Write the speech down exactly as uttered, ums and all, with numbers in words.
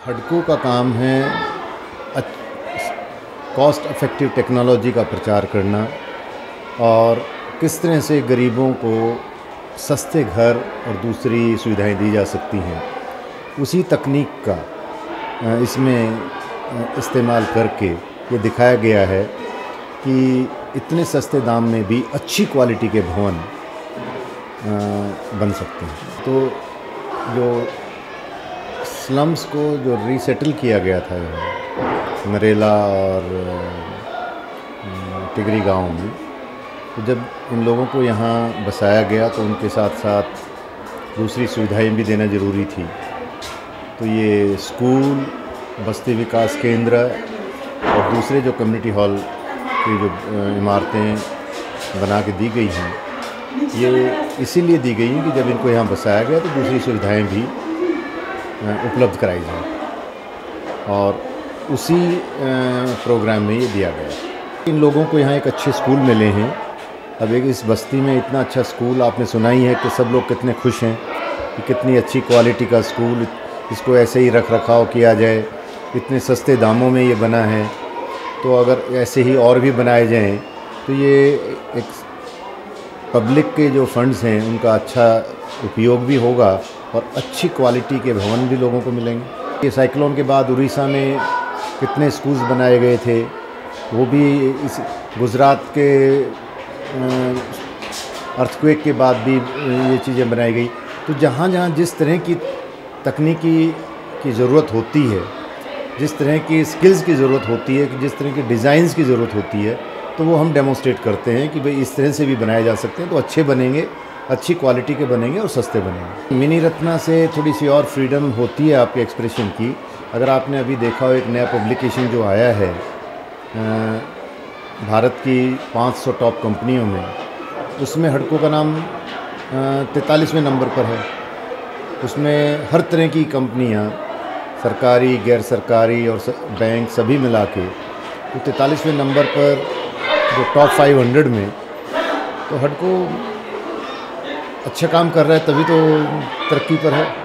हडको का काम है कॉस्ट इफ़ेक्टिव टेक्नोलॉजी का प्रचार करना और किस तरह से गरीबों को सस्ते घर और दूसरी सुविधाएं दी जा सकती हैं, उसी तकनीक का इसमें इस्तेमाल करके ये दिखाया गया है कि इतने सस्ते दाम में भी अच्छी क्वालिटी के भवन बन सकते हैं। तो जो स्लम्स को जो रीसेटल किया गया था यहाँ नरेला और टिगरी गांव में, तो जब इन लोगों को यहाँ बसाया गया तो उनके साथ साथ दूसरी सुविधाएं भी देना ज़रूरी थी। तो ये स्कूल, बस्ती विकास केंद्र और दूसरे जो कम्युनिटी हॉल की जो इमारतें बना के दी गई हैं, ये इसीलिए दी गई हैं कि जब इनको यहाँ बसाया गया तो दूसरी सुविधाएं भी उपलब्ध कराई जाएं, और उसी प्रोग्राम में ये दिया गया। इन लोगों को यहाँ एक अच्छे स्कूल मिले हैं। अब एक इस बस्ती में इतना अच्छा स्कूल आपने सुना ही है कि सब लोग कितने खुश हैं कि कितनी अच्छी क्वालिटी का स्कूल, इसको ऐसे ही रख रखाव किया जाए, इतने सस्ते दामों में ये बना है। तो अगर ऐसे ही और भी बनाए जाएं तो ये एक पब्लिक के जो फंड्स हैं उनका अच्छा उपयोग भी होगा और अच्छी क्वालिटी के भवन भी लोगों को मिलेंगे। ये साइक्लोन के बाद उड़ीसा में कितने स्कूल्स बनाए गए थे, वो भी इस गुजरात के अर्थक्वेक के बाद भी ये चीज़ें बनाई गई। तो जहाँ जहाँ जिस तरह की तकनीकी की ज़रूरत होती है, जिस तरह की स्किल्स की ज़रूरत होती है, जिस तरह की डिज़ाइंस की ज़रूरत होती है, तो वो हम डेमोन्स्ट्रेट करते हैं कि भाई इस तरह से भी बनाए जा सकते हैं। तो अच्छे बनेंगे, अच्छी क्वालिटी के बनेंगे और सस्ते बनेंगे। मिनी रत्ना से थोड़ी सी और फ्रीडम होती है आपके एक्सप्रेशन की। अगर आपने अभी देखा हो, एक नया पब्लिकेशन जो आया है भारत की पाँच सौ टॉप कंपनियों में, उसमें हडको का नाम तैंतालीसवें नंबर पर है। उसमें हर तरह की कंपनियां, सरकारी, गैर सरकारी और बैंक सभी मिला के, तो तैंतालीसवें नंबर पर जो टॉप फाइव हंड्रेड में, तो हडको अच्छा काम कर रहा है, तभी तो तरक्की पर है।